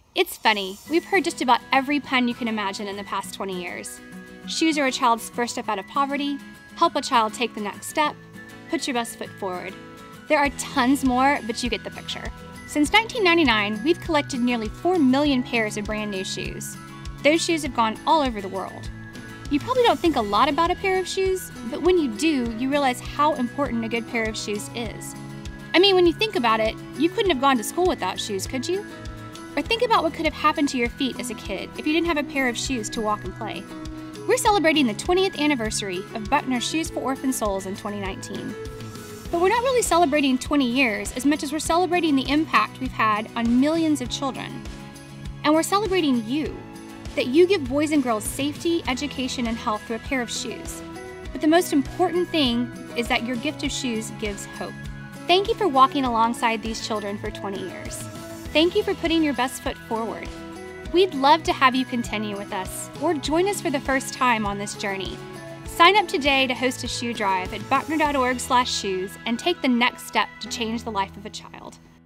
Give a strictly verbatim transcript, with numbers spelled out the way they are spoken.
It's funny, we've heard just about every pun you can imagine in the past twenty years. Shoes are a child's first step out of poverty, help a child take the next step, put your best foot forward. There are tons more, but you get the picture. Since nineteen ninety-nine, we've collected nearly four million pairs of brand new shoes. Those shoes have gone all over the world. You probably don't think a lot about a pair of shoes, but when you do, you realize how important a good pair of shoes is. I mean, when you think about it, you couldn't have gone to school without shoes, could you? Or think about what could have happened to your feet as a kid if you didn't have a pair of shoes to walk and play. We're celebrating the twentieth anniversary of Buckner Shoes for Orphan Souls in twenty nineteen. But we're not really celebrating twenty years as much as we're celebrating the impact we've had on millions of children. And we're celebrating you, that you give boys and girls safety, education, and health through a pair of shoes. But the most important thing is that your gift of shoes gives hope. Thank you for walking alongside these children for twenty years. Thank you for putting your best foot forward. We'd love to have you continue with us or join us for the first time on this journey. Sign up today to host a shoe drive at buckner dot org slash shoes and take the next step to change the life of a child.